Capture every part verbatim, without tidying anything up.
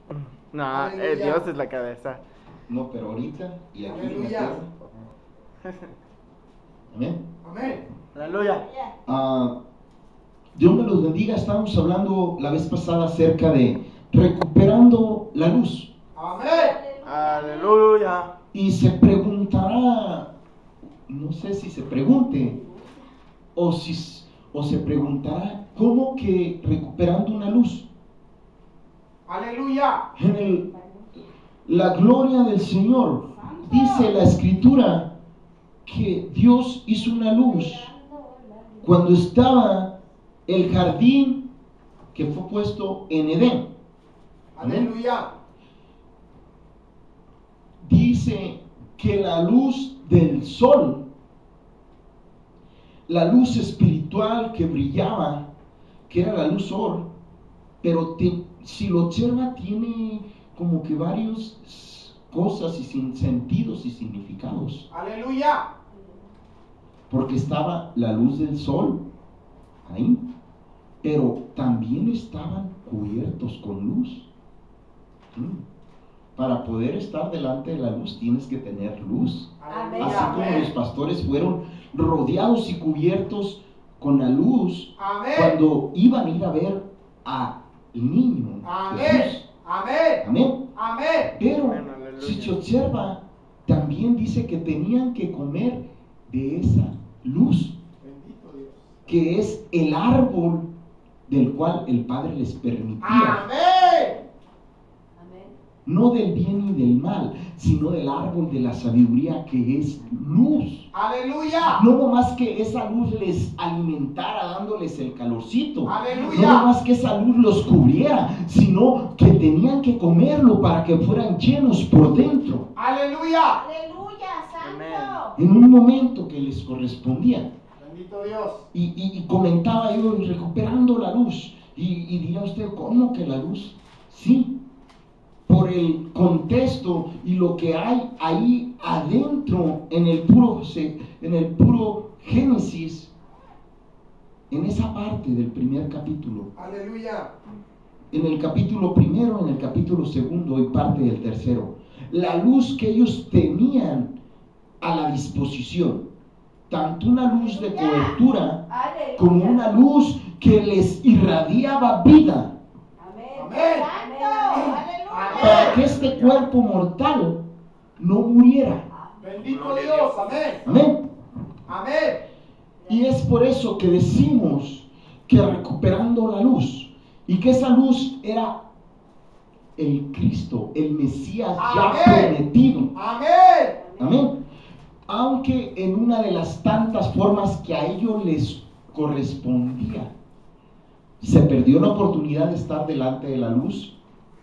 No, eh, Dios es la cabeza. No, pero ahorita y aquí en la Aleluya. tierra. Amén. Amén. Aleluya. Ah, Dios me los bendiga. Estábamos hablando la vez pasada acerca de recuperando la luz. Amén. Aleluya. Y se preguntará, no sé si se pregunte, o, si, o se preguntará, ¿cómo que recuperando una luz? Aleluya. En el, la gloria del Señor, dice la Escritura que Dios hizo una luz cuando estaba el jardín que fue puesto en Edén. Aleluya. Dice que la luz del sol, la luz espiritual que brillaba, que era la luz sol, pero te, si lo observa tiene como que varias cosas y sin sentidos y significados. Aleluya. Porque estaba la luz del sol ahí, pero también estaban cubiertos con luz. ¿Mm? Para poder estar delante de la luz tienes que tener luz. Amén. Así como los pastores fueron rodeados y cubiertos con la luz. Amén. Cuando iban a ir a ver al niño Amén. Jesús. Amén. Amén. Amén. Pero Amén, aleluya. si se observa, también dice que tenían que comer de esa luz, Bendito Dios. que es el árbol del cual el Padre les permitía. Amén. No del bien y del mal, sino del árbol de la sabiduría, que es luz. Aleluya. No nomás que esa luz les alimentara dándoles el calorcito, Aleluya. no nomás que esa luz los cubriera, sino que tenían que comerlo para que fueran llenos por dentro, Aleluya. Aleluya, santo. en un momento que les correspondía. Bendito Dios. Y, y, y comentaba yo, recuperando la luz, y, y dirá usted, ¿cómo que la luz? Sí, por el contexto y lo que hay ahí adentro en el puro, en el puro Génesis, en esa parte del primer capítulo, Aleluya. en el capítulo primero, en el capítulo segundo y parte del tercero, la luz que ellos tenían a la disposición, tanto una luz de cobertura Aleluya. como una luz que les irradiaba vida, Amén. Amén. Santo. Aleluya. para que este cuerpo mortal no muriera. Bendito Dios. Amén. Amén. Amén. Y es por eso que decimos que recuperando la luz, y que esa luz era el Cristo, el Mesías ya Amén. prometido. Amén. Amén. Aunque en una de las tantas formas que a ellos les correspondía, se perdió la oportunidad de estar delante de la luz,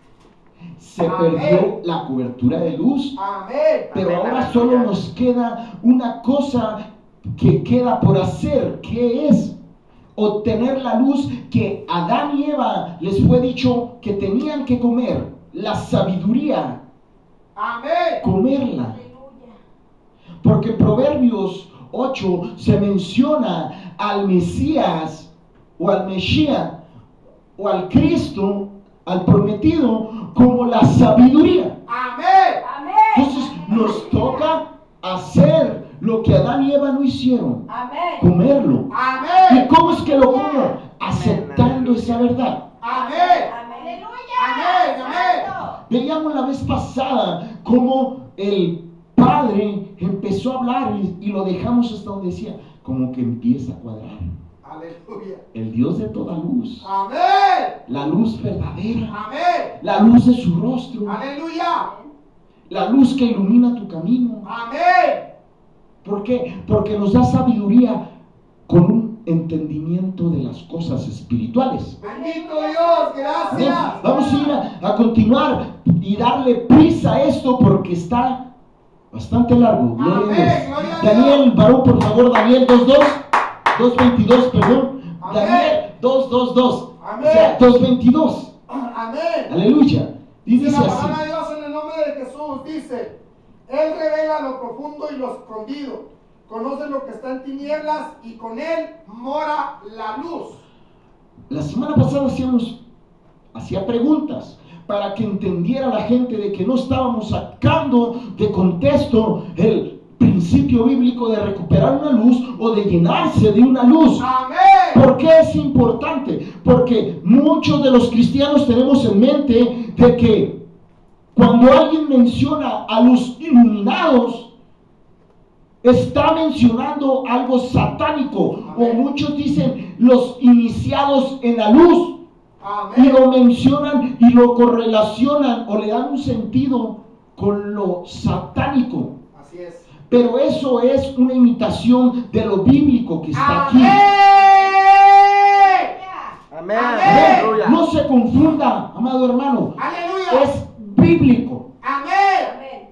se Amén. perdió la cobertura de luz, Amén. pero Amén, ahora aleluya. solo nos queda una cosa que queda por hacer, que es obtener la luz que Adán y Eva les fue dicho que tenían que comer, la sabiduría, Amén. comerla. Aleluya. Porque Proverbios ocho se menciona al Mesías o al Mesías o al Cristo, al prometido, como la sabiduría. Amén. Amén. Entonces nos toca hacer lo que Adán y Eva no hicieron, Amén. comerlo. ¿Y Amén. cómo es que lo como? Aceptando esa verdad. Amén. Aleluya. Amén, amén. Santo. Veíamos la vez pasada cómo el Padre empezó a hablar y, y lo dejamos hasta donde decía, como que empieza a cuadrar. Aleluya. El Dios de toda luz, Amén. la luz verdadera, Amén. la luz de su rostro, Aleluya. la luz que ilumina tu camino. Amén. ¿Por qué? Porque nos da sabiduría con un entendimiento de las cosas espirituales. Bendito Dios. Amén. Gracias. Vamos a ir a, a continuar y darle prisa a esto porque está bastante largo. Gloria a Amén, Dios. gloria a Dios. Daniel, varón, por favor, Daniel dos dos, dos veintidós, perdón. Amén. Daniel dos dos dos. Amén. O sea, dos veintidós. Amén. Aleluya. Y Dice dice la así. palabra de Dios en el nombre de Jesús. Dice: Él revela lo profundo y lo escondido. Conoce lo que está en tinieblas y con Él mora la luz. La semana pasada hacíamos, hacía preguntas. para que entendiera la gente de que no estábamos sacando de contexto el principio bíblico de recuperar una luz o de llenarse de una luz. Amén. ¿Por qué es importante? Porque muchos de los cristianos tenemos en mente de que cuando alguien menciona a los iluminados, está mencionando algo satánico. Amén. O muchos dicen los iniciados en la luz. Y Amén. lo mencionan y lo correlacionan o le dan un sentido con lo satánico. Así es. Pero eso es una imitación de lo bíblico que está aquí. Amén. Amén. Amén. Aleluya. No se confunda, amado hermano. Aleluya. Es bíblico. Amén. Amén.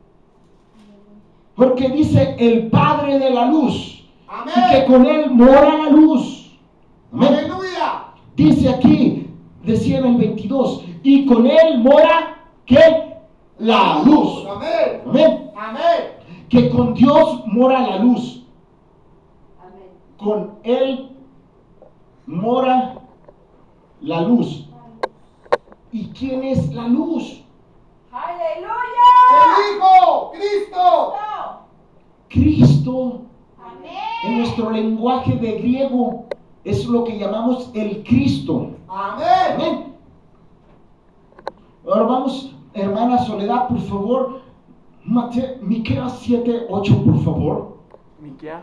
Porque dice el Padre de la luz. Amén. Y que con él mora la luz. Amén. Aleluya. Dice aquí, decía en el veintidós, y con él mora, ¿qué? La luz. Amén. Amén. Amén. Que con Dios mora la luz. Amén. Con él mora la luz. ¿Y quién es la luz? Aleluya. El Hijo, Cristo. Cristo. Amén. En nuestro lenguaje de griego es lo que llamamos el Cristo. Amén. Amén. Ahora vamos, hermana Soledad, por favor. Mate, Miqueas siete, ocho, por favor. Miquea.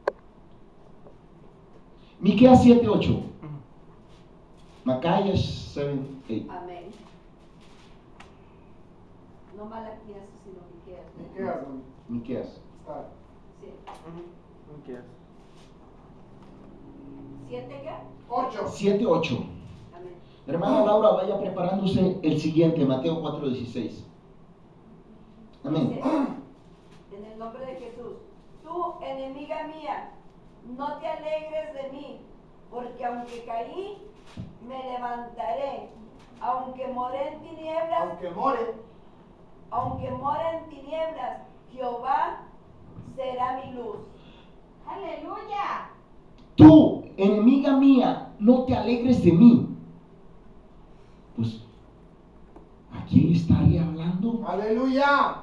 Miqueas siete, ocho. Macayas siete, ocho. Amén. No Malaquías, sino Miqueas. Miqueas, hermano. Miqueas. Está. Sí. Miquea. ¿Siete qué? Ocho. siete, ocho. Amén. Hermana Laura, vaya preparándose el siguiente, Mateo cuatro, dieciséis. Amén. Dice, en el nombre de Jesús, tú, enemiga mía, no te alegres de mí, porque aunque caí, me levantaré. Aunque more en tinieblas, Aunque more. aunque more en tinieblas, Jehová será mi luz. Aleluya. Tú, enemiga mía, no te alegres de mí. Pues, ¿a quién estaría hablando? Aleluya.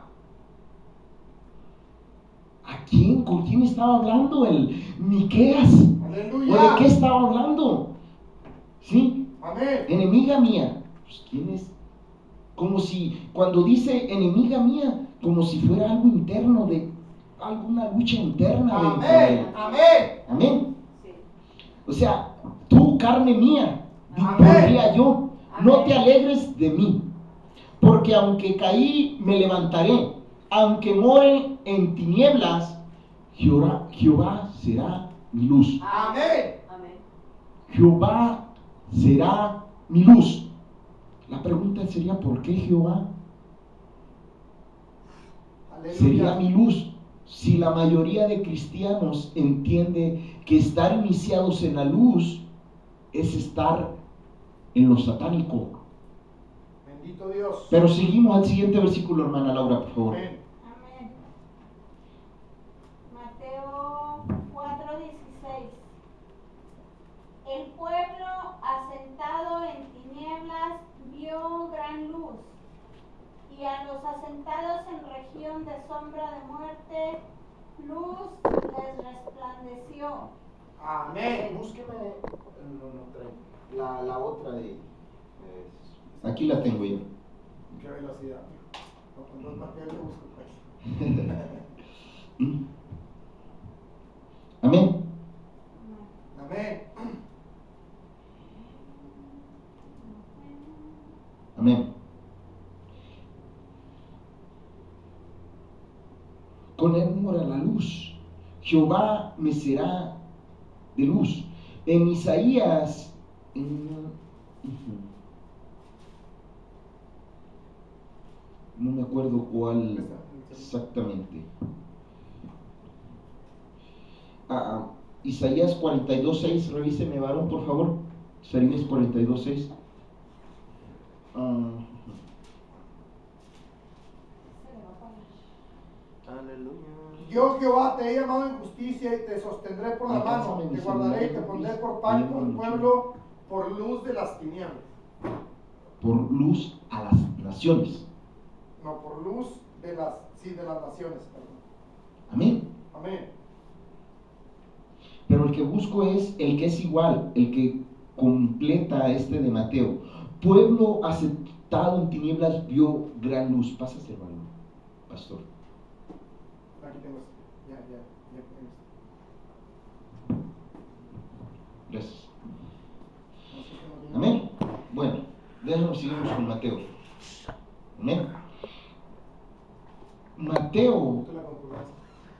¿A quién? ¿Con quién estaba hablando? El Miqueas. ¿O Aleluya. de qué estaba hablando? ¿Sí? Amén. Enemiga mía. Pues, ¿quién es? Como si, cuando dice enemiga mía, como si fuera algo interno, de alguna lucha interna dentro de él. Amén. Amén. Amén. Sí. O sea, tú, carne mía, Amén. pondría yo, no Amén. te alegres de mí, porque aunque caí, me levantaré, aunque more en tinieblas, Jehová, Jehová será mi luz. Amén. Amén. Jehová será mi luz. La pregunta sería, ¿por qué Jehová sería Aleluya. mi luz? Si la mayoría de cristianos entiende que estar iniciados en la luz es estar en lo satánico. Bendito Dios. Pero seguimos al siguiente versículo, hermana Laura, por favor. Amén. Amén. Mateo cuatro dieciséis. El pueblo asentado en tinieblas vio gran luz, y a los asentados en región de sombra de muerte, luz les resplandeció. Amén. Búsqueme no, no, trae. La, la otra de... eh, aquí la tengo yo. Qué velocidad. No, con dos papeles busco pues. ¿Mm? Amén. Amén. Amén. Con él mora la luz. Jehová me será de luz. En Isaías, en, no me acuerdo cuál exactamente. Ah, Isaías cuarenta y dos seis, revíseme, varón, por favor. Isaías cuarenta y dos seis. Ah, Aleluya. Yo Jehová te he llamado en justicia y te sostendré por la Alcánzame, mano, mi te guardaré y te Señor, pondré por Cristo, pacto te amo al mucho. pueblo por luz de las tinieblas. por luz a naciones. No, por luz de las, sí, de las naciones, perdón. Amén. Amén. Pero el que busco es el que es igual, el que completa este de Mateo. Pueblo aceptado en tinieblas vio gran luz. Pásase, hermano, pastor. Aquí tengo esto. Ya, ya, ya tengo esto. Gracias. No sé qué no viene. Amén. Bueno, déjanos seguimos con Mateo. Amén. Mateo, Tú la concordancia.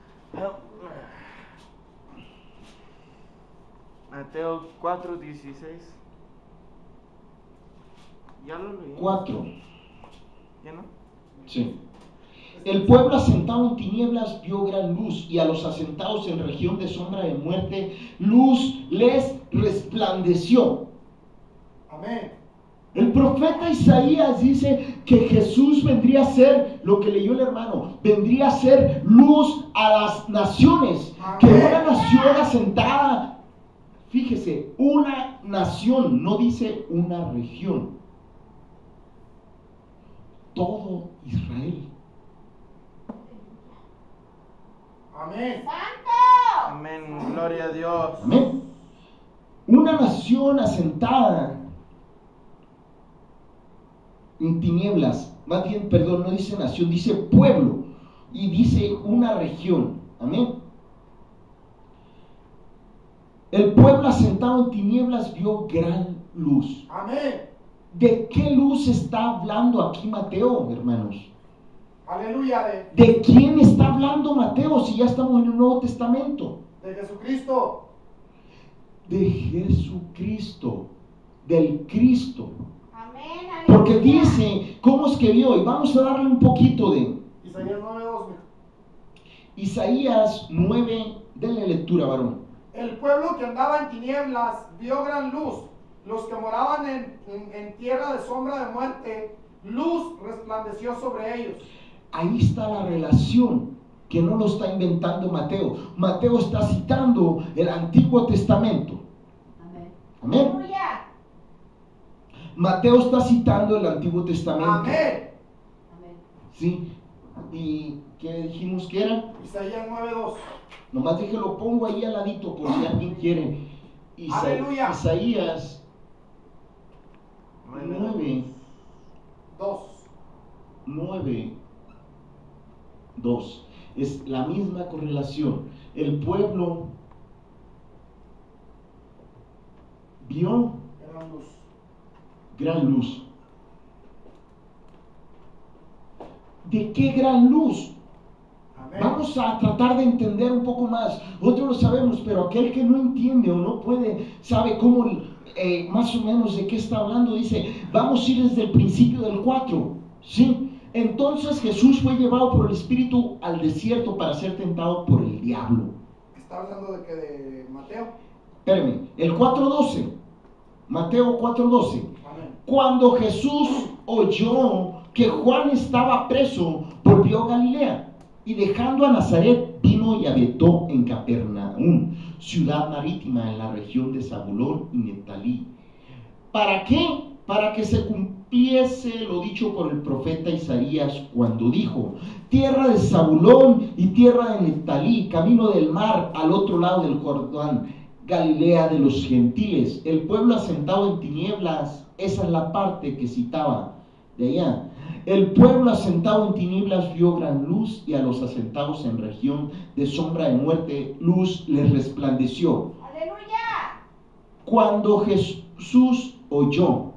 Mateo cuatro dieciséis. Ya lo leí. cuatro. ¿Ya no? Sí. El pueblo asentado en tinieblas vio gran luz, y a los asentados en región de sombra de muerte, luz les resplandeció. Amén. El profeta Isaías dice que Jesús vendría a ser, lo que leyó el hermano, vendría a ser luz a las naciones. Que una nación asentada, fíjese, una nación, no dice una región, todo Israel. Amén. ¡Santo! Amén. Gloria a Dios. Amén. Una nación asentada en tinieblas, más bien, perdón, no dice nación, dice pueblo, y dice una región. Amén. El pueblo asentado en tinieblas vio gran luz. Amén. ¿De qué luz está hablando aquí Mateo, hermanos? Aleluya. De, ¿De quién está hablando Mateo si ya estamos en el Nuevo Testamento? de Jesucristo. De Jesucristo, del Cristo. Amén. Aleluya. Porque dice, ¿cómo es que vio? Y vamos a darle un poquito de Isaías nueve dos. Isaías nueve, denle lectura, varón. El pueblo que andaba en tinieblas vio gran luz. Los que moraban en, en, en tierra de sombra de muerte, luz resplandeció sobre ellos. Ahí está la relación, que no lo está inventando Mateo. Mateo está citando el Antiguo Testamento. Amén. Amén. Aleluya. Mateo está citando el Antiguo Testamento. Amén. Amén. ¿Sí? ¿Y qué dijimos que era? Isaías nueve dos. Nomás dije, lo pongo ahí al ladito por si alguien quiere. Isa- Aleluya. Isaías nueve, dos. nueve, dos. Es la misma correlación. El pueblo vio Gran luz. gran luz. ¿De qué gran luz? Amén. Vamos a tratar de entender un poco más. Otros lo sabemos, pero aquel que no entiende o no puede, sabe cómo, eh, más o menos de qué está hablando, dice, vamos a ir desde el principio del cuatro, ¿sí? Entonces Jesús fue llevado por el Espíritu al desierto para ser tentado por el diablo. ¿Está hablando de que de Mateo? Espérame, el cuatro doce, Mateo cuatro doce. Amén. Cuando Jesús oyó que Juan estaba preso, volvió a Galilea, y dejando a Nazaret vino y habitó en Capernaum, ciudad marítima en la región de Zabulón y Neftalí. ¿Para qué? Para que se cumpliese lo dicho por el profeta Isaías cuando dijo: tierra de Zabulón y tierra de Neftalí, camino del mar al otro lado del Jordán, Galilea de los gentiles. El pueblo asentado en tinieblas, esa es la parte que citaba de allá. El pueblo asentado en tinieblas vio gran luz, y a los asentados en región de sombra de muerte, luz les resplandeció. Aleluya. Cuando Jesús oyó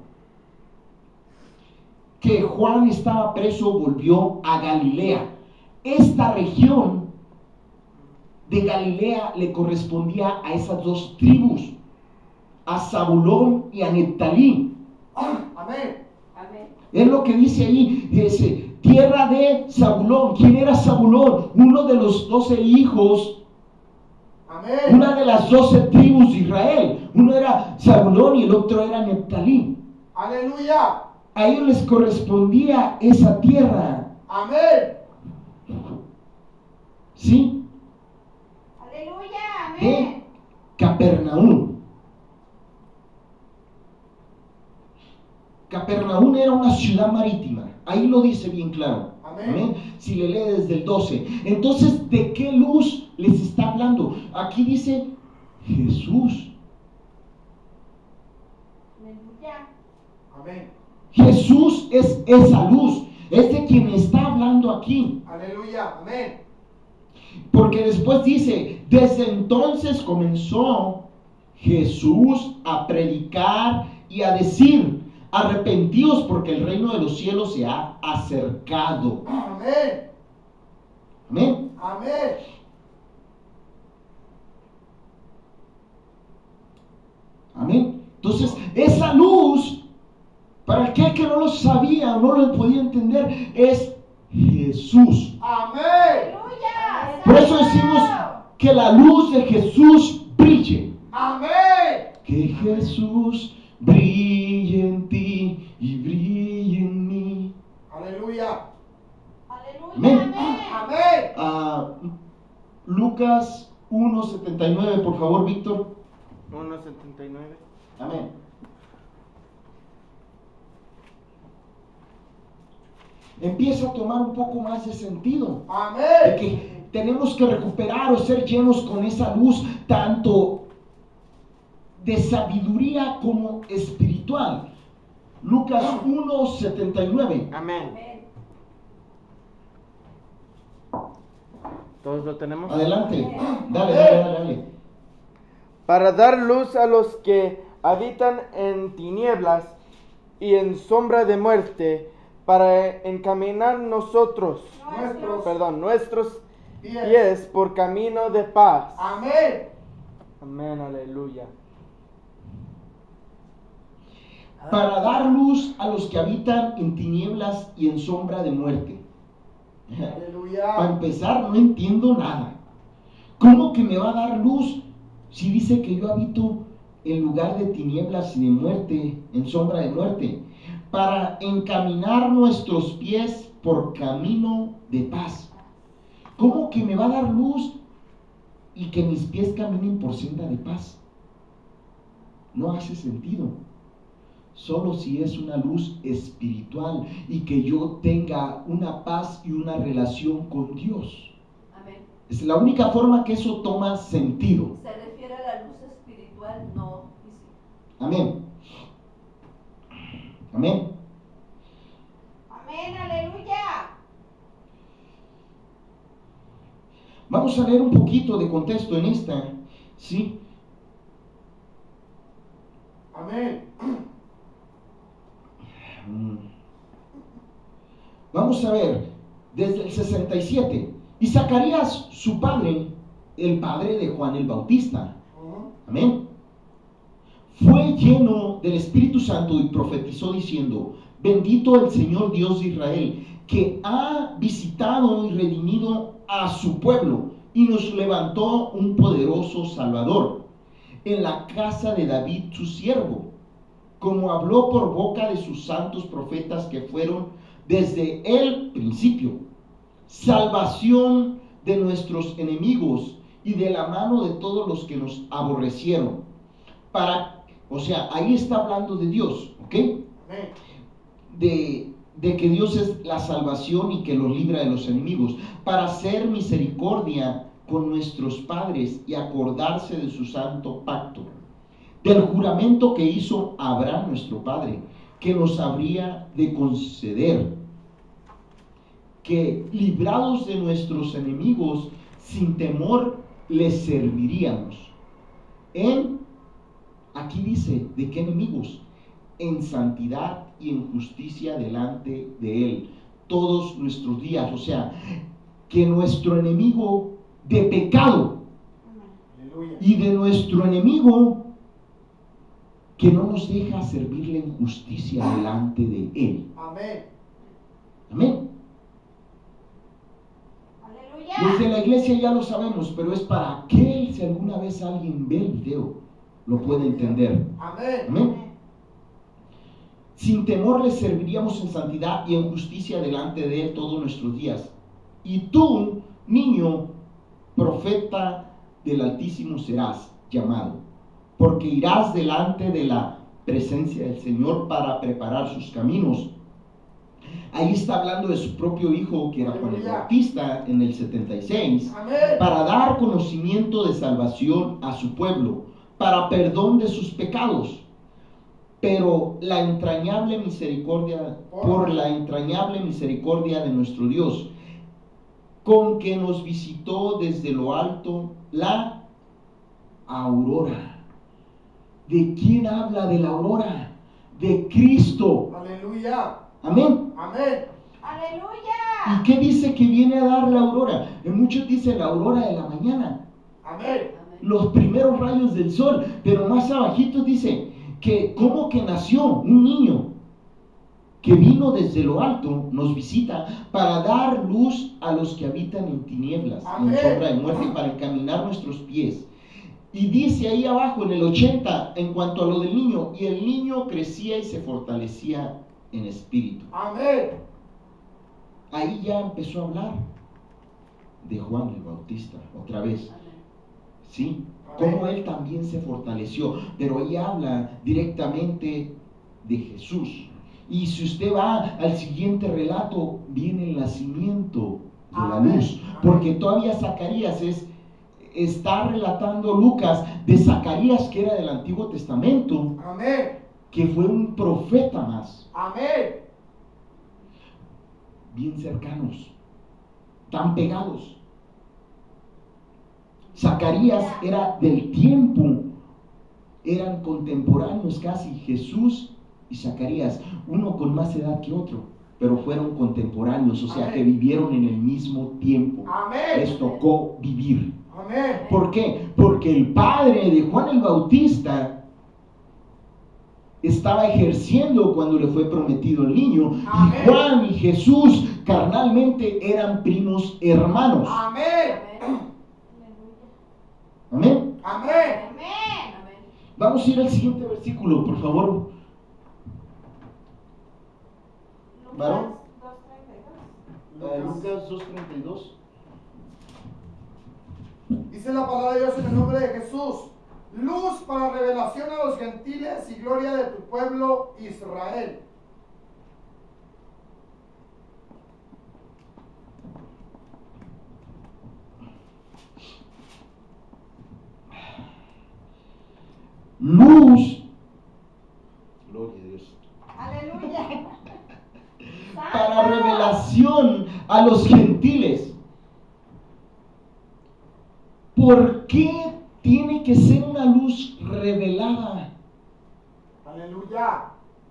que Juan estaba preso, volvió a Galilea. Esta región de Galilea le correspondía a esas dos tribus, a Zabulón y a Neftalí. Amén. Amén. Es lo que dice ahí, dice, tierra de Zabulón. ¿Quién era Zabulón? Uno de los doce hijos, Amén. una de las doce tribus de Israel. Uno era Zabulón y el otro era Neftalí. Aleluya. A ellos les correspondía esa tierra. Amén. ¿Sí? Aleluya. De Amén. Capernaum. Capernaum era una ciudad marítima. Ahí lo dice bien claro. Amén. Amén. Si le lee desde el doce. Entonces, ¿de qué luz les está hablando? Aquí dice Jesús. Aleluya. Amén. Jesús es esa luz. Es de quien está hablando aquí. Aleluya. Amén. Porque después dice, desde entonces comenzó Jesús a predicar y a decir, arrepentíos porque el reino de los cielos se ha acercado. Amén. Amén. Amén. Amén. Entonces, esa luz, para aquel que no lo sabía o no lo podía entender, es Jesús. Amén. Aleluya. Por eso decimos que la luz de Jesús brille. Amén. Que Jesús brille en ti y brille en mí. Aleluya. Aleluya. Amén. Amén. Amén. Ah, Lucas uno setenta y nueve, por favor, Víctor. uno setenta y nueve. Amén. Empieza a tomar un poco más de sentido. De Amén. que tenemos que recuperar o ser llenos con esa luz, tanto de sabiduría como espiritual. Lucas uno setenta y nueve. Amén. Amén. ¿Todos lo tenemos? Adelante. Dale, dale, dale, dale. Para dar luz a los que habitan en tinieblas y en sombra de muerte, para encaminar nosotros, Nuestros perdón, nuestros pies. pies por camino de paz. Amén. Amén, aleluya. Para dar luz a los que habitan en tinieblas y en sombra de muerte. Para Aleluya. empezar, no entiendo nada. ¿Cómo que me va a dar luz si dice que yo habito en lugar de tinieblas y de muerte, en sombra de muerte? Para encaminar nuestros pies por camino de paz. ¿Cómo que me va a dar luz y que mis pies caminen por senda de paz? No hace sentido. Solo si es una luz espiritual y que yo tenga una paz y una relación con Dios. Amén. Es la única forma que eso toma sentido. Se refiere a la luz espiritual, no física. Amén. Amén. Amén. Aleluya. Vamos a leer un poquito de contexto en esta, ¿sí? Amén. Mm. Vamos a ver, desde el sesenta y siete. Y Zacarías, su padre, el padre de Juan el Bautista, Ujú. amén, fue lleno del Espíritu Santo y profetizó diciendo: bendito el Señor Dios de Israel, que ha visitado y redimido a su pueblo y nos levantó un poderoso Salvador en la casa de David su siervo, como habló por boca de sus santos profetas que fueron desde el principio, salvación de nuestros enemigos y de la mano de todos los que nos aborrecieron. Para, o sea, ahí está hablando de Dios, ¿ok? Amén. De, de que Dios es la salvación y que los libra de los enemigos, para hacer misericordia con nuestros padres y acordarse de su santo pacto, del juramento que hizo Abraham nuestro padre, que nos habría de conceder, que librados de nuestros enemigos, sin temor les serviríamos. En, aquí dice, ¿de qué enemigos? En santidad y en justicia delante de Él, todos nuestros días. O sea, que nuestro enemigo de pecado Aleluya. y de nuestro enemigo que no nos deja servirle en justicia delante de Él. Amén. Amén. Aleluya. Desde la iglesia ya lo sabemos, pero es para aquel, si alguna vez alguien ve el video, lo puede entender. Amén. Amén. Sin temor le serviríamos en santidad y en justicia delante de Él todos nuestros días. Y tú, niño, profeta del Altísimo serás llamado, porque irás delante de la presencia del Señor para preparar sus caminos, Ahí está hablando de su propio hijo, que era Juan el Bautista, en el setenta y seis, Amén. para dar conocimiento de salvación a su pueblo, para perdón de sus pecados. Pero la entrañable misericordia, por la entrañable misericordia de nuestro Dios, con que nos visitó desde lo alto la aurora. ¿De quién habla de la aurora? De Cristo. Aleluya. Amén. Amén. Aleluya. ¿Y qué dice que viene a dar la aurora? En muchos dicen la aurora de la mañana, Amén. los primeros rayos del sol, pero más abajito dice que como que nació un niño que vino desde lo alto, nos visita para dar luz a los que habitan en tinieblas, Amén. en sombra de muerte, para encaminar nuestros pies. Y dice ahí abajo en el ochenta, en cuanto a lo del niño, y el niño crecía y se fortalecía en espíritu. Amén. Ahí ya empezó a hablar de Juan el Bautista, otra vez. ¿Sí? Cómo él también se fortaleció, pero ahí habla directamente de Jesús. Y si usted va al siguiente relato, viene el nacimiento de la Amén. luz, porque todavía Zacarías es, está relatando Lucas de Zacarías, que era del Antiguo Testamento, Amén. que fue un profeta más, Amén. bien cercanos, tan pegados. Zacarías era del tiempo, eran contemporáneos casi, Jesús y Zacarías, uno con más edad que otro, pero fueron contemporáneos, o sea Amén. que vivieron en el mismo tiempo. Amén. Les tocó vivir. Amén. ¿Por qué? Porque el padre de Juan el Bautista estaba ejerciendo cuando le fue prometido el niño, Amén. y Juan y Jesús carnalmente eran primos hermanos. Amén. Amén. Amén. Amén. Vamos a ir al siguiente versículo, por favor. ¿Varón? Eh, Lucas dos treinta y dos. Dice la palabra de Dios en el nombre de Jesús: luz para revelación a los gentiles y gloria de tu pueblo Israel. Luz, gloria a Dios, Aleluya. para revelación a los gentiles. ¿Por qué tiene que ser una luz revelada? Aleluya.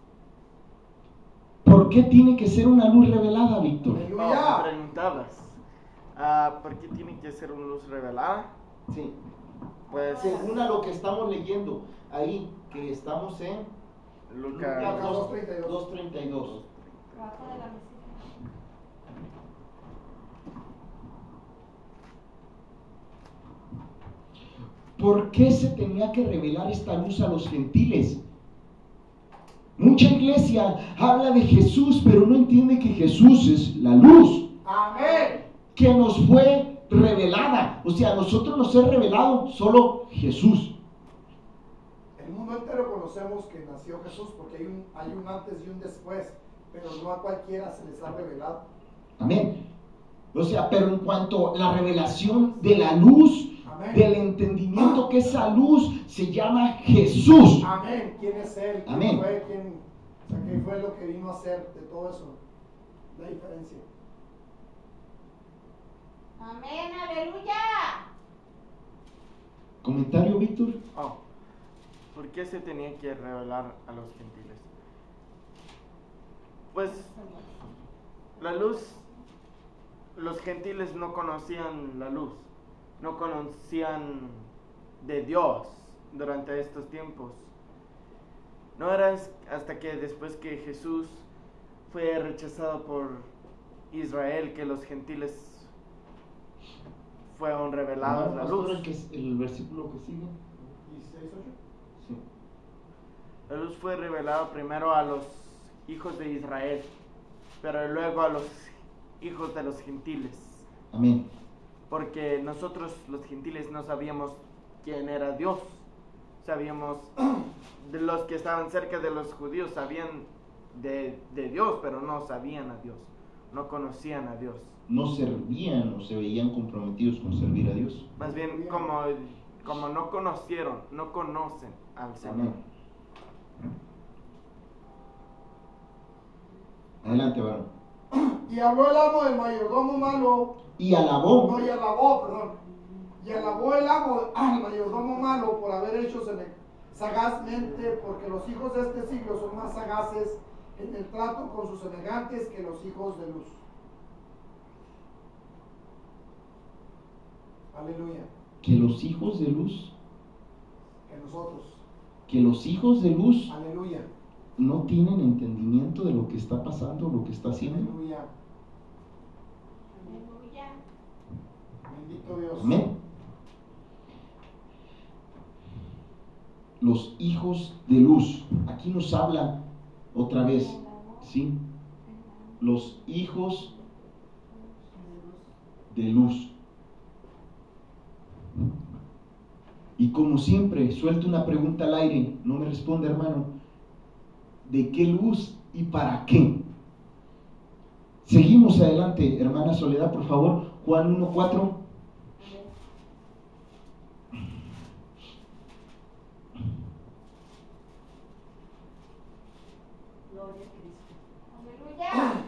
¿Por qué tiene que ser una luz revelada, Víctor? No, Aleluya. me preguntabas, ah, ¿por qué tiene que ser una luz revelada? Sí. Pues Según a lo que estamos leyendo, ahí que estamos en Lucas Lucas dos treinta y dos. dos treinta y dos. Abajo de la mesita. ¿Por qué se tenía que revelar esta luz a los gentiles? Mucha iglesia habla de Jesús, pero no entiende que Jesús es la luz Amén. que nos fue revelada. O sea, a nosotros nos es revelado solo Jesús. El mundo entero conocemos que nació Jesús porque hay un, hay un antes y un después, pero no a cualquiera se les ha revelado. Amén. O sea, pero en cuanto a la revelación de la luz, Amén. del entendimiento que esa luz se llama Jesús. Amén. ¿Quién es Él? ¿Quién Amén. fue? ¿Quién, o sea, ¿qué fue lo que vino a hacer de todo eso? La diferencia. Amén. Aleluya. ¿Comentario, Víctor? Oh, ¿por qué se tenía que revelar a los gentiles? Pues la luz, los gentiles no conocían la luz, no conocían de Dios durante estos tiempos. No era hasta que después que Jesús fue rechazado por Israel que los gentiles fueron revelados la Pastor, luz. el, que- el versículo que sigue. dieciséis ocho. Sí. La luz fue revelada primero a los hijos de Israel, pero luego a los hijos de los gentiles, Amén. porque nosotros los gentiles no sabíamos quién era Dios. Sabíamos, de los que estaban cerca de los judíos sabían de, de Dios, pero no sabían a Dios, no conocían a Dios. No servían o se veían comprometidos con servir a Dios. Más bien como, como no conocieron, no conocen al Señor. Amén. Adelante, varón. Y habló el amo del mayordomo malo. Y alabó. No, y alabó, perdón. Y alabó el amo al mayordomo malo por haber hecho seme- sagazmente, porque los hijos de este siglo son más sagaces en el trato con sus semejantes que los hijos de luz. Aleluya. Que los hijos de luz, Que nosotros. que los hijos de luz Aleluya. no tienen entendimiento de lo que está pasando, lo que está haciendo. Aleluya. Aleluya. Bendito Dios. Amén. Los hijos de luz. Aquí nos habla otra vez, ¿sí? Los hijos de luz. Y como siempre, suelto una pregunta al aire. No me responde, hermano. ¿De qué luz y para qué? Seguimos adelante, hermana Soledad, por favor. Juan uno cuatro. Gloria a Cristo. Aleluya.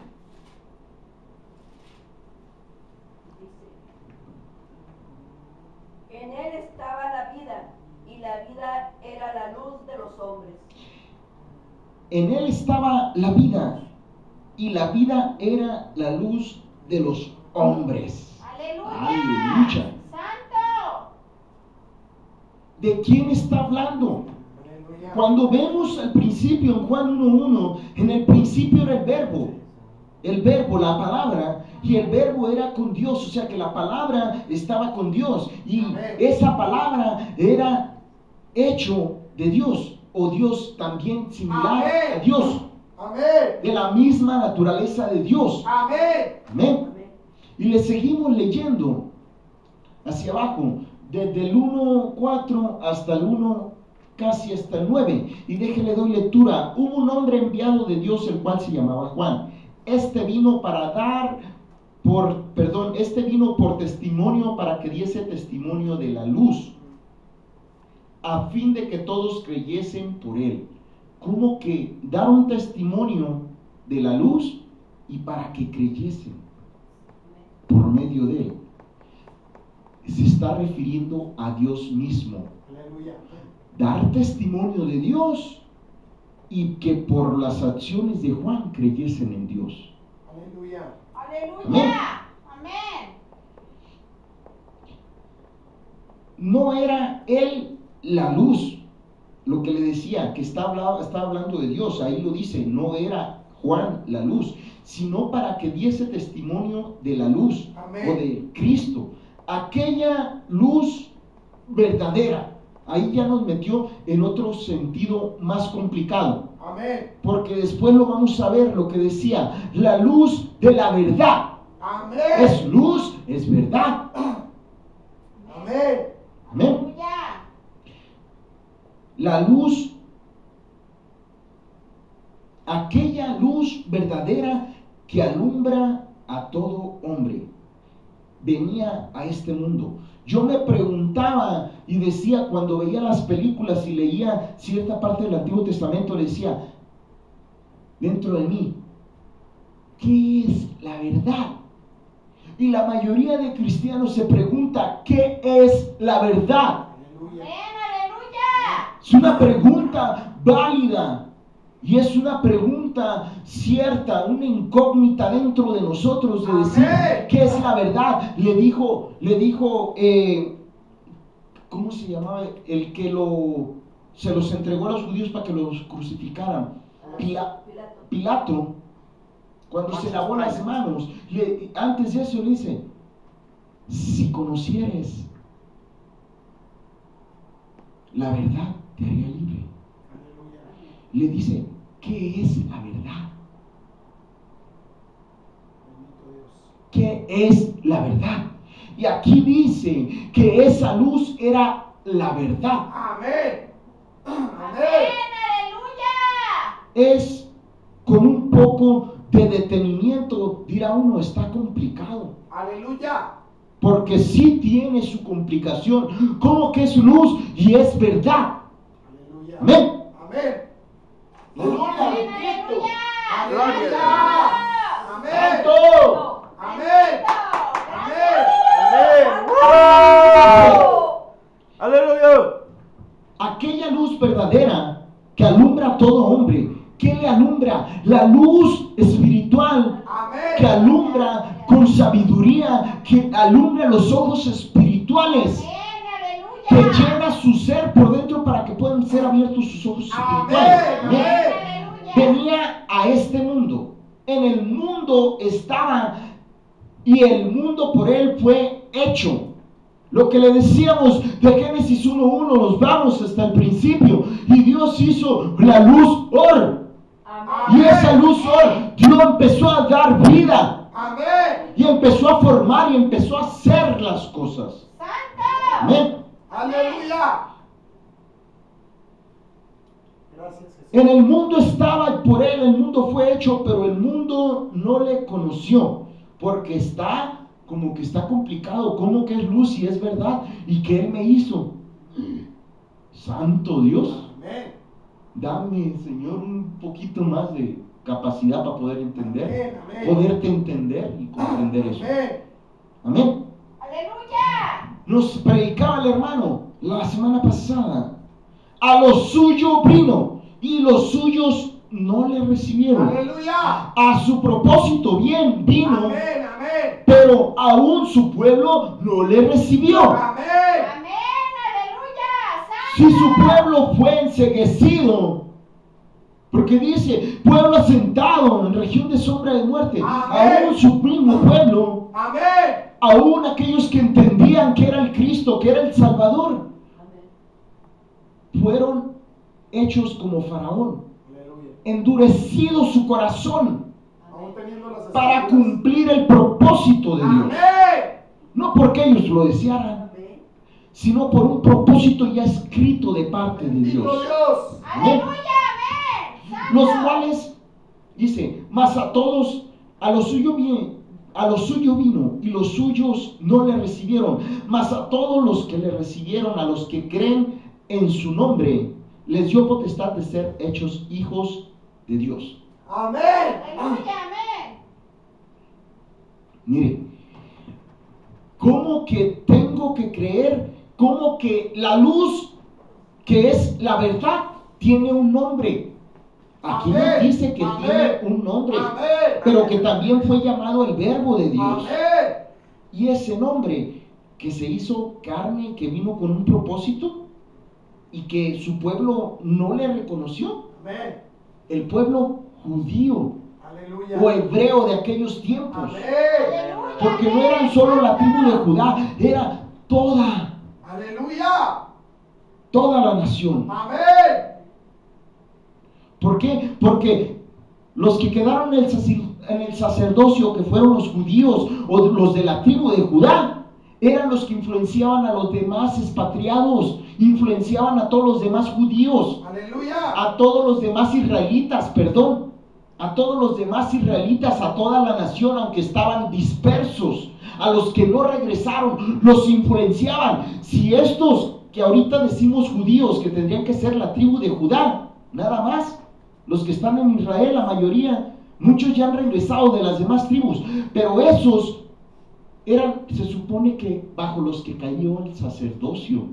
Dice, en él estaba la vida, y la vida era la luz de los hombres. En él estaba la vida, y la vida era la luz de los hombres. Aleluya. Aleluya. Santo. ¿De quién está hablando? Aleluya. Cuando vemos al principio en Juan uno uno, en el principio era el verbo, el verbo, la palabra, y el verbo era con Dios, o sea que la palabra estaba con Dios, y Amén. esa palabra era hecho de Dios, o Dios también similar Amén. a Dios, Amén. de la misma naturaleza de Dios. Amén. Amén. Amén. Y le seguimos leyendo hacia abajo, desde el uno cuatro hasta el uno, casi hasta el nueve. Y déjele doy lectura. Hubo un hombre enviado de Dios, el cual se llamaba Juan. Este vino para dar, por, perdón, este vino por testimonio, para que diese testimonio de la luz, a fin de que todos creyesen por él. Como que dar un testimonio de la luz y para que creyesen por medio de él. Se está refiriendo a Dios mismo. Aleluya. Dar testimonio de Dios y que por las acciones de Juan creyesen en Dios. Aleluya. Aleluya. Amén. No era él la luz, lo que le decía, que está hablando, está hablando de Dios, ahí lo dice, no era Juan la luz, sino para que diese testimonio de la luz. Amén. O de Cristo, aquella luz verdadera. Ahí ya nos metió en otro sentido más complicado, Amén. porque después lo vamos a ver, lo que decía, la luz de la verdad. Amén. Es luz, es verdad. Amén. Amén. Aleluya. La luz, aquella luz verdadera que alumbra a todo hombre, venía a este mundo. Yo me preguntaba y decía, cuando veía las películas y leía cierta parte del Antiguo Testamento, le decía, dentro de mí, ¿qué es la verdad? Y la mayoría de cristianos se pregunta, ¿qué es la verdad? Aleluya. Amén. Aleluya. Es una pregunta válida y es una pregunta cierta, una incógnita dentro de nosotros de decir, Amén. ¿qué es la verdad? Le dijo, le dijo, eh, ¿cómo se llamaba? El que lo, se los entregó a los judíos para que los crucificaran. Pila- Pilato. Pilato, cuando se lavó las manos, le- antes de eso le dice, si conocieres la verdad, te haría libre. Aleluya. Le dice, ¿qué es la verdad? Bendito Dios. ¿Qué es la verdad? Y aquí dice que esa luz era la verdad. Amén. Amén. Amén. Aleluya. Es con poco de detenimiento, dirá uno, está complicado. Aleluya. Porque sí tiene su complicación. ¿Cómo que es luz y es verdad? Aleluya. Amén. Amén. Aleluya. Aleluya. Gloria. Amén. Santo. Amén. Amén. Amén. Aleluya. Aquella luz verdadera que alumbra a todo hombre. ¿Qué le alumbra? La luz espiritual que Amén. alumbra con sabiduría, que alumbra los ojos espirituales, Amén, que aleluya. llena su ser por dentro para que puedan ser abiertos sus ojos Amén. espirituales. Amén. Amén. Aleluya. Venía a este mundo. En el mundo estaba y el mundo por él fue hecho. Lo que le decíamos de Génesis uno uno, nos vamos hasta el principio. Y Dios hizo la luz or. Y esa luz or, Dios empezó a dar vida. Amén. Y empezó a formar y empezó a hacer las cosas. Santo. Amén. Aleluya. Gracias, Jesús. En el mundo estaba y por él el mundo fue hecho, pero el mundo no le conoció. Porque está como que está complicado. ¿Cómo que es luz y es verdad? ¿Y qué él me hizo? Santo Dios. Amén. Dame, Señor, un poquito más de capacidad para poder entender. Amén, amén. Poderte entender y comprender eso. Amén. Amén. Aleluya. Nos predicaba el hermano la semana pasada. A lo suyo vino y los suyos no le recibieron. Aleluya. A su propósito bien vino, Amén. Amén. pero aún su pueblo no le recibió. Amén. Amén, aleluya. Si Santo. su pueblo fue enceguecido, porque dice, pueblo asentado en región de sombra de muerte, Amén. aún su mismo pueblo, Amén. aún aquellos que entendían que era el Cristo, que era el Salvador, fueron hechos como Faraón, Aleluya. endurecido su corazón Aún teniendo las para escrituras. cumplir el propósito de Dios. Amén. No porque ellos lo desearan, sino por un propósito ya escrito de parte de Bendito Dios. Dios. Amén. Aleluya, amén. Santo. Los cuales, dice, mas a todos, a lo suyo bien, a lo suyo vino, y los suyos no le recibieron, mas a todos los que le recibieron, a los que creen en su nombre, les dio potestad de ser hechos hijos de Dios. Amén. Aleluya, amén. Mire, ¿cómo que tengo que creer? ¿Cómo que la luz, que es la verdad, tiene un nombre? Aquí nos Amén. dice que Amén. tiene un nombre, Amén. pero que también fue llamado el Verbo de Dios. Amén. Y ese nombre que se hizo carne, que vino con un propósito y que su pueblo no le reconoció, Amén. el pueblo judío Aleluya. o hebreo de aquellos tiempos. Amén. Aleluya. Porque no eran solo la tribu de Judá, era toda, Aleluya. toda la nación. Amén. ¿Por qué? Porque los que quedaron en el, sacer- en el sacerdocio, que fueron los judíos o los de la tribu de Judá, eran los que influenciaban a los demás expatriados, influenciaban a todos los demás judíos, Aleluya. a todos los demás israelitas, perdón, a todos los demás israelitas, a toda la nación, aunque estaban dispersos, a los que no regresaron, los influenciaban. Si estos que ahorita decimos judíos, que tendrían que ser la tribu de Judá, nada más, los que están en Israel, la mayoría, muchos ya han regresado de las demás tribus, pero esos eran, se supone que bajo los que cayó el sacerdocio,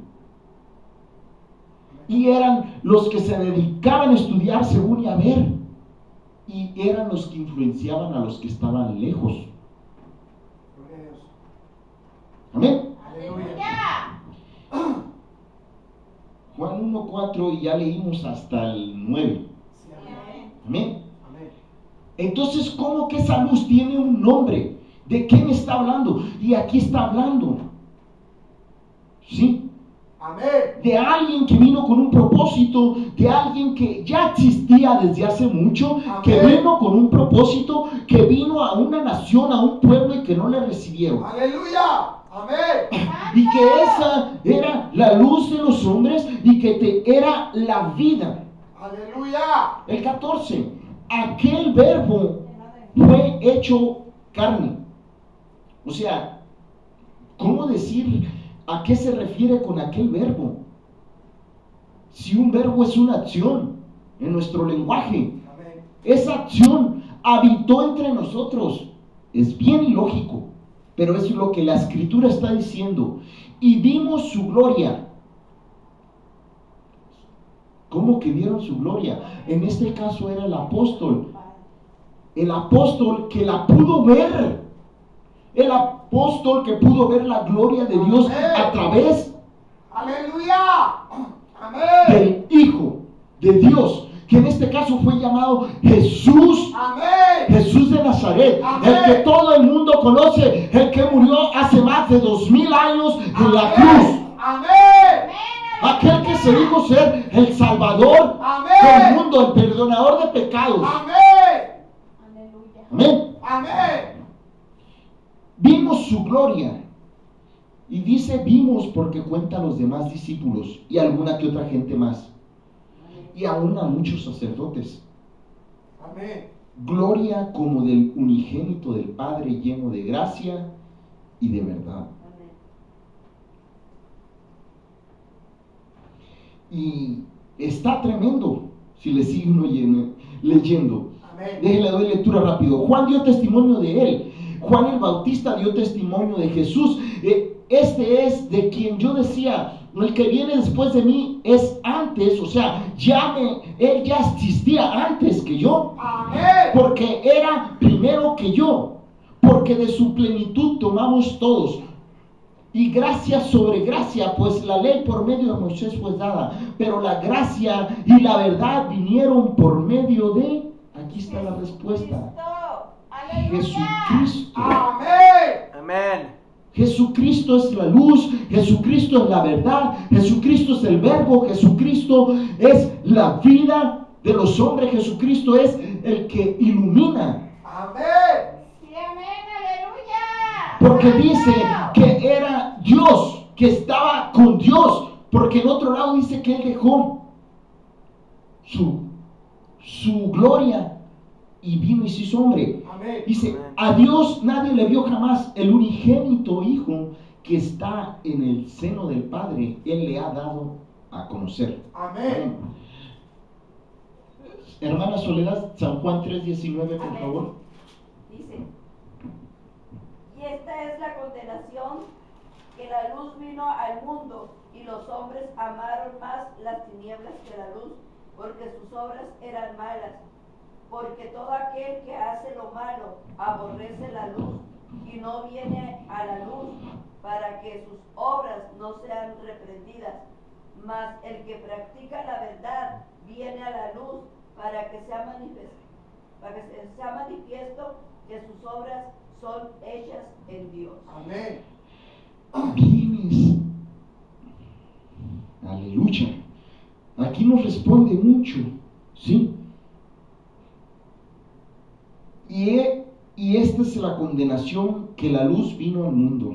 y eran los que se dedicaban a estudiar según y a ver, y eran los que influenciaban a los que estaban lejos. Gloria a Dios. Amén. Aleluya. Juan uno cuatro, y ya leímos hasta el nueve. Sí, amén. Amén. Amén. Amén. Entonces, ¿cómo que esa luz tiene un nombre? ¿De qué me está hablando? Y aquí está hablando, ¿sí? Amén. De alguien que vino con un propósito, de alguien que ya existía desde hace mucho, que Amén. vino con un propósito, que vino a una nación, a un pueblo y que no le recibieron. Aleluya. Amén. Y que esa era la luz de los hombres y que te era la vida. Aleluya. El catorce. aquel verbo fue hecho carne. O sea, ¿cómo decir a qué se refiere con aquel verbo? Si un verbo es una acción en nuestro lenguaje, Amén. esa acción habitó entre nosotros. Es bien ilógico, pero es lo que la escritura está diciendo. Y vimos su gloria. ¿Cómo que vieron su gloria? En este caso era el apóstol. El apóstol que la pudo ver. El apóstol que pudo ver la gloria de Dios a través Aleluya. Amén. del Hijo de Dios, que en este caso fue llamado Jesús. Amén. Jesús de Nazaret, Amén. el que todo el mundo conoce, el que murió hace más de dos mil años en la Amén. cruz, Amén. aquel que se dijo ser el Salvador Amén. del mundo, el perdonador de pecados. Amén. Aleluya. Amén. Amén. Vimos su gloria. Y dice vimos porque cuenta a los demás discípulos y alguna que otra gente más. Y aún a muchos sacerdotes. Amén. Gloria como del unigénito del Padre, lleno de gracia y de verdad. Y está tremendo si le sigue uno leyendo. Amén. Déjele doy lectura rápido. Juan dio testimonio de él. Juan el Bautista dio testimonio de Jesús. Eh, Este es de quien yo decía, el que viene después de mí es antes, o sea, ya me, él ya existía antes que yo, Amén. porque era primero que yo, porque de su plenitud tomamos todos. Y gracia sobre gracia, pues la ley por medio de Moisés fue dada, pero la gracia y la verdad vinieron por medio de, aquí está la respuesta, Aleluya. Jesucristo. Amén. Amén. Jesucristo es la luz, Jesucristo es la verdad, Jesucristo es el verbo, Jesucristo es la vida de los hombres, Jesucristo es el que ilumina. Amén. Sí, amén. Aleluya. Porque dice que era Dios, que estaba con Dios, porque en otro lado dice que Él dejó su, su gloria y vino y se hizo hombre. Amén. Dice, a Dios nadie le vio jamás, el unigénito Hijo que está en el seno del Padre, Él le ha dado a conocer. Amén. Hermana Soledad, San Juan tres diecinueve, por Amén. favor. Dice, y esta es la condenación, que la luz vino al mundo, y los hombres amaron más las tinieblas que la luz, porque sus obras eran malas. Porque todo aquel que hace lo malo aborrece la luz y no viene a la luz, para que sus obras no sean reprendidas. Mas el que practica la verdad viene a la luz, para que sea manifiesto, para que sea manifiesto que sus obras son hechas en Dios. Amén. Vienes. Aleluya. Aquí nos responde mucho, ¿sí? Y, he, y esta es la condenación, que la luz vino al mundo.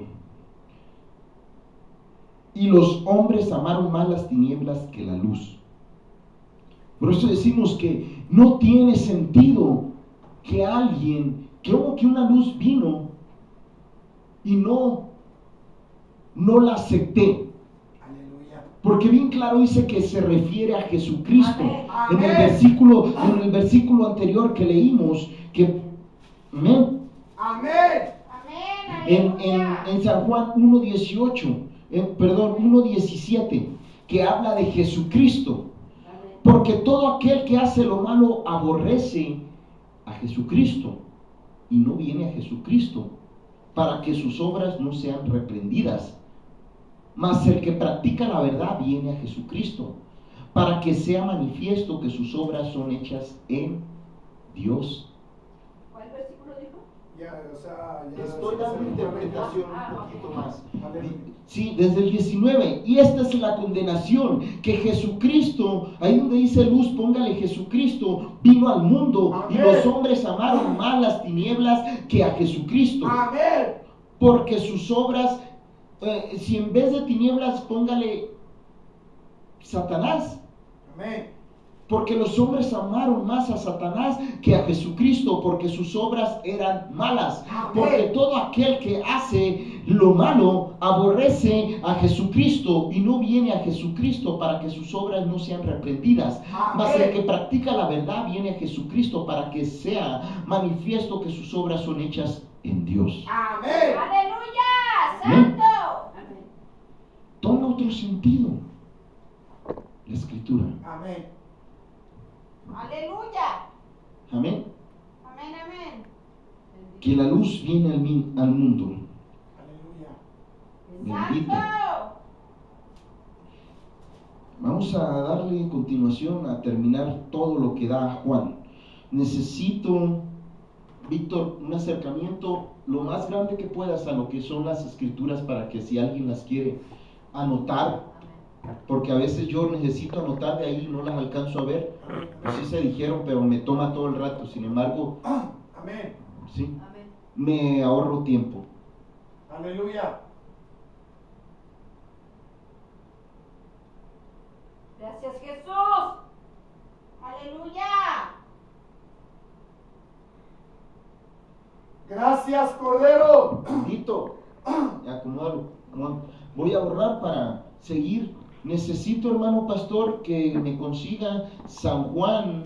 Y los hombres amaron más las tinieblas que la luz. Por eso decimos que no tiene sentido que alguien, que, que una luz vino y no, no la acepté. Aleluya. Porque bien claro dice que se refiere a Jesucristo. Amén. En el Amén. versículo, en el versículo anterior que leímos, que amén, Amén. Amén. en, Aleluya. en, en San Juan uno dieciocho, en, perdón, uno diecisiete, que habla de Jesucristo. Amén. Porque todo aquel que hace lo malo aborrece a Jesucristo y no viene a Jesucristo, para que sus obras no sean reprendidas. Mas el que practica la verdad viene a Jesucristo, para que sea manifiesto que sus obras son hechas en Dios. ¿Cuál versículo dijo? Ya, o sea, ya Estoy dando interpretación Ah, un poquito ok. más. Aleluya. Sí, desde el diecinueve. Y esta es la condenación, que Jesucristo, ahí donde dice luz, póngale Jesucristo, vino al mundo. Y Amén. los hombres amaron más las tinieblas que a Jesucristo. Amén. Porque sus obras, eh, si en vez de tinieblas póngale Satanás, Amén. Porque los hombres amaron más a Satanás que a Jesucristo, porque sus obras eran malas. Porque todo aquel que hace lo malo aborrece a Jesucristo y no viene a Jesucristo para que sus obras no sean reprendidas. Mas el que practica la verdad viene a Jesucristo para que sea manifiesto que sus obras son hechas en Dios. Amén. Aleluya, Amén. santo. Amén. Toma otro sentido la escritura. Amén. Aleluya. Amén. Amén, amén. Que la luz viene al, min- al mundo. Aleluya. Bendito. Santo. Vamos a darle en continuación a terminar todo lo que da Juan. Necesito, Víctor, un acercamiento lo más grande que puedas a lo que son las escrituras para que si alguien las quiere anotar, porque a veces yo necesito anotar de ahí y no las alcanzo a ver. Sí se dijeron, pero me toma todo el rato. Sin embargo, Amén. sí, Amén. me ahorro tiempo. Aleluya. Gracias, Jesús. Aleluya. Gracias, Cordero. Bendito. Acomódalo. acomódalo. Voy a borrar para seguir. Necesito, hermano pastor, que me consiga San Juan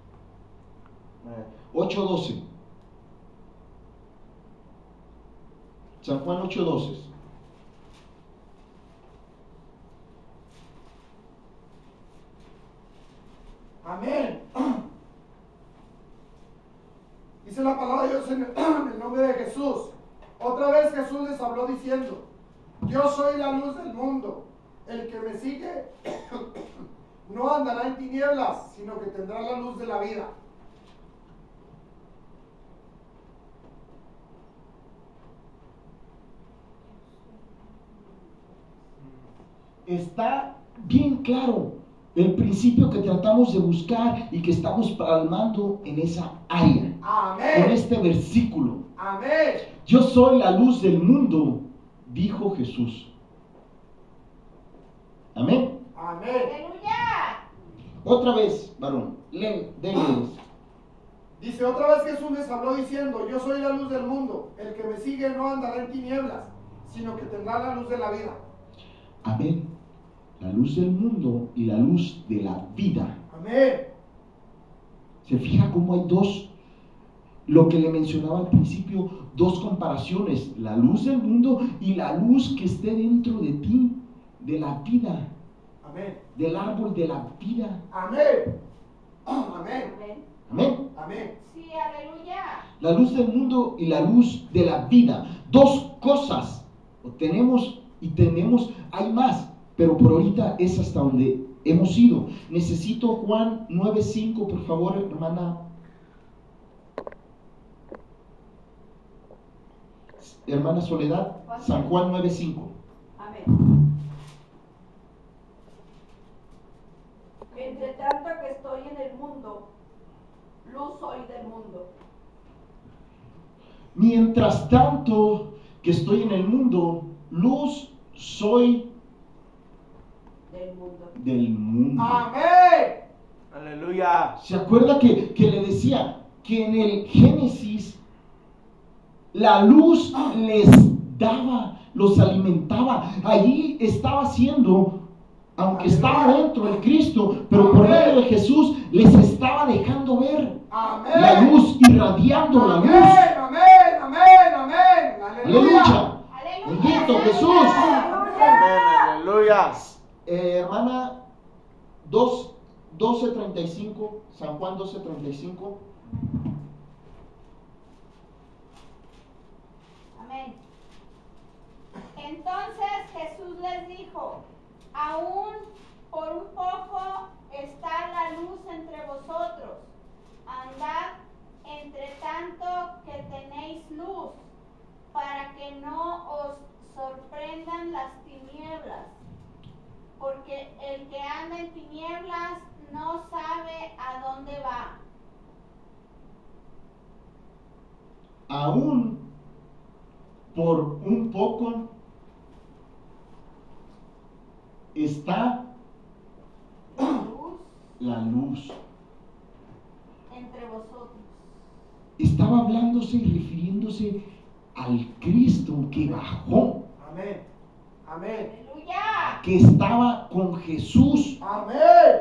ocho doce. San Juan ocho doce. Amén. Dice la palabra de Dios en el, en el nombre de Jesús. Otra vez Jesús les habló diciendo: yo soy la luz del mundo. El que me sigue no andará en tinieblas, sino que tendrá la luz de la vida. Está bien claro el principio que tratamos de buscar y que estamos palmando en esa área, en Amén. este versículo. Amén. Yo soy la luz del mundo, dijo Jesús. Amén. Amén. Aleluya. Otra vez, varón, lee, denle. Dice, otra vez Jesús les habló diciendo: yo soy la luz del mundo. El que me sigue no andará en tinieblas, sino que tendrá la luz de la vida. Amén. La luz del mundo y la luz de la vida. Amén. ¿Se fija cómo hay dos? Lo que le mencionaba al principio, dos comparaciones: la luz del mundo y la luz que esté dentro de ti, de la vida, Amén. del árbol de la vida. Amén. Amén. Amén. Amén. Amén. Sí, aleluya. La luz del mundo y la luz de la vida. Dos cosas tenemos y tenemos, hay más, pero por ahorita es hasta donde hemos ido. Necesito Juan nueve cinco, por favor, hermana. Hermana Soledad, San Juan nueve cinco. Amén. Entre tanto que estoy en el mundo, luz soy del mundo. Mientras tanto que estoy en el mundo, luz soy Del mundo. del mundo. Amén. Aleluya. ¿Se acuerda que, que le decía que en el Génesis la luz les daba, los alimentaba? Allí estaba haciendo, aunque estaba dentro del Cristo, pero por medio de Jesús les estaba dejando ver Amén. la luz, irradiando la Amén. luz. Amén. Amén. Amén. Aleluya. Aleluya. Aleluya. Bendito Jesús. Amén. Aleluya. Eh, hermana dos, doce treinta y cinco, San Juan doce treinta y cinco. Amén. Entonces Jesús les dijo: aún por un poco está la luz entre vosotros. Andad entre tanto que tenéis luz, para que no os sorprendan las tinieblas. Porque el que anda en tinieblas no sabe a dónde va. Aún por un poco está La luz la luz. entre vosotros. Estaba hablándose y refiriéndose al Cristo que bajó, Amén. Amén. Aleluya. que estaba con Jesús. Amén.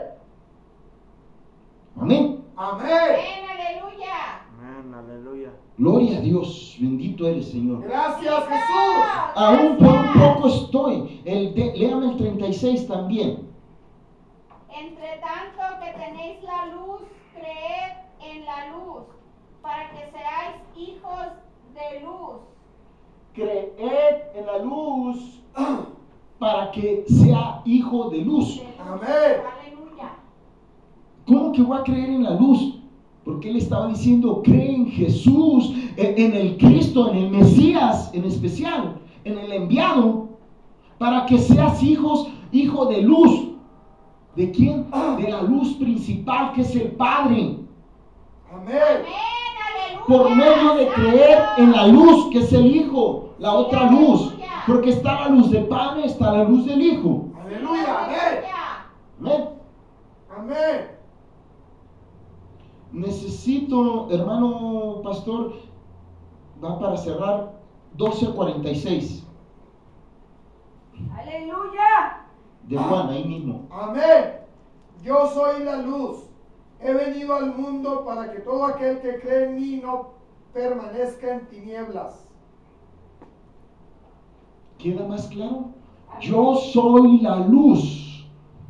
Amén. Amén. Amén, aleluya. Amén, aleluya. Gloria a Dios. Bendito eres, Señor. Gracias, Jesús. Aún por un poco estoy. El de, léame el treinta y seis también. Entre tanto que tenéis la luz, creed en la luz, para que seáis hijos de luz. Creed en la luz para que sea hijo de luz. De luz. Amén. Aleluya. ¿Cómo que voy a creer en la luz? Porque él estaba diciendo, cree en Jesús, en, en el Cristo, en el Mesías, en especial, en el enviado, para que seas hijos, hijo de luz. ¿De quién? De la luz principal, que es el Padre. Amén. Amén, aleluya. Por medio de creer en la luz, que es el Hijo, la otra luz. Porque está la luz del Padre, está la luz del Hijo. Aleluya. Amén. Amén. Amén. Necesito, hermano pastor, va para cerrar, doce cuarenta y seis Aleluya. de Juan, ahí mismo. Amén. Yo soy la luz. He venido al mundo para que todo aquel que cree en mí no permanezca en tinieblas. ¿Queda más claro? Yo soy la luz.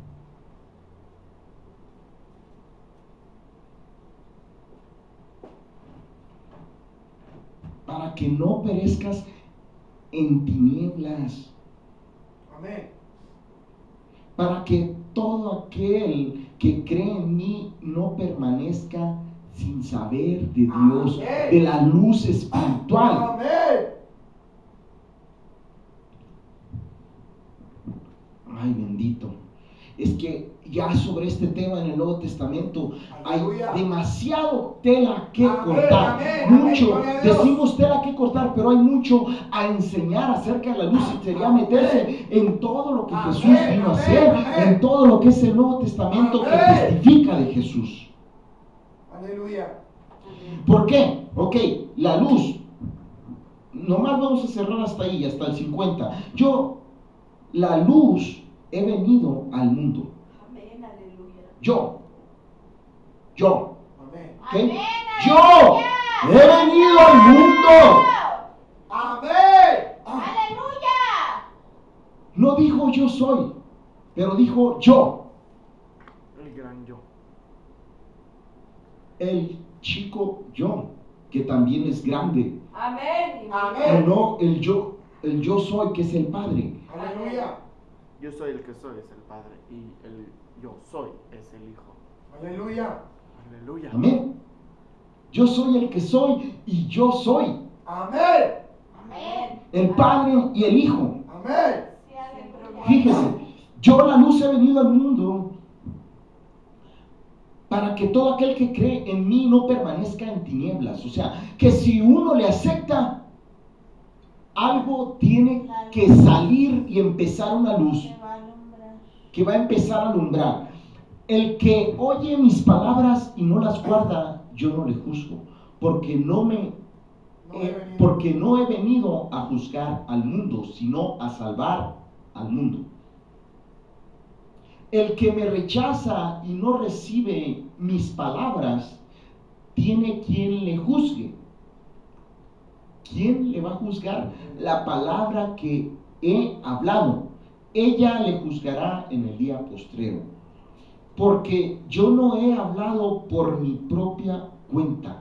Para que no perezcas en tinieblas. Amén. Para que todo aquel que cree en mí no permanezca sin saber de Dios, Amén. de la luz espiritual. Amén. Ay, bendito. Es que ya sobre este tema en el Nuevo Testamento hay Aleluya. demasiado tela que Amén, cortar. amén, Mucho, amén, gloria a Dios. decimos tela que cortar, pero hay mucho a enseñar acerca de la luz y sería Amén. meterse en todo lo que Amén, Jesús vino a amén, hacer, amén. en todo lo que es el Nuevo Testamento que Amén. testifica de Jesús. Aleluya. ¿Por qué? Ok, la luz. Nomás vamos a cerrar hasta ahí, hasta el cincuenta. Yo, la luz, he venido al mundo. Amén, aleluya. Yo, yo, Amén. ¿ok? Amén, Yo aleluya. he venido al mundo. Amén. Aleluya. No dijo yo soy, pero dijo yo, El gran yo. el chico yo, que también es grande. Amén. Amén. O no, el yo, el yo soy, que es el Padre. Aleluya. Yo soy el que soy, es el Padre. Y el yo soy es el Hijo. Aleluya. Aleluya. Amén. Yo soy el que soy y yo soy Amén. Amén. el Padre y el Hijo. Amén. Sí, aleluya. Fíjese, yo la luz he venido al mundo para que todo aquel que cree en mí no permanezca en tinieblas. O sea, que si uno le acepta, algo tiene que salir y empezar una luz Se va a alumbrar. que va a empezar a alumbrar. El que oye mis palabras y no las guarda, yo no le juzgo, porque no me No he eh, venido. porque no he venido a juzgar al mundo, sino a salvar al mundo. El que me rechaza y no recibe mis palabras, tiene quien le juzgue. ¿Quién le va a juzgar la palabra que he hablado? Ella le juzgará en el día postrero. Porque yo no he hablado por mi propia cuenta.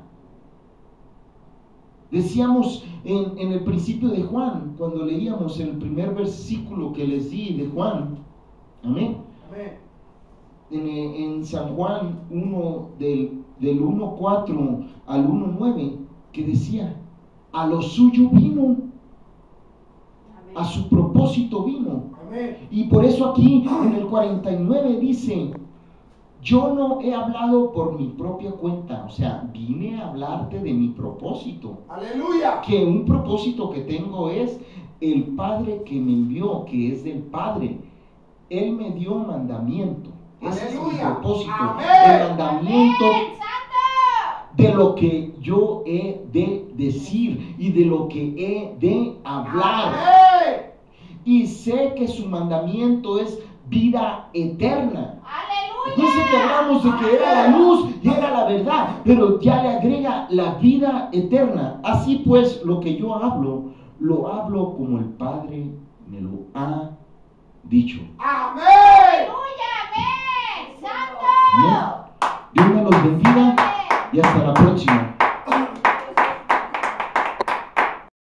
Decíamos en, en el principio de Juan, cuando leíamos el primer versículo que les di de Juan, amén, Amén. en, en San Juan uno, del, del uno cuatro al uno nueve, que decía, a lo suyo vino, Amén. a su propósito vino. Amén. Y por eso aquí en el cuarenta y nueve dice, yo no he hablado por mi propia cuenta, o sea, vine a hablarte de mi propósito. Aleluya. Que un propósito que tengo es el Padre que me envió, que es del Padre. Él me dio mandamiento. Ese es mi Aleluya. propósito. Amén. El mandamiento Amén, santo. de lo que yo he de decir y de lo que he de hablar. Amén. Y sé que su mandamiento es vida eterna. Aleluya. Dice que hablamos de que era la luz y era la verdad, pero ya le agrega la vida eterna. Así pues, lo que yo hablo, lo hablo como el Padre me lo ha dicho. Amén. Aleluya. Amén, santo. Amén. Dios me los bendiga y hasta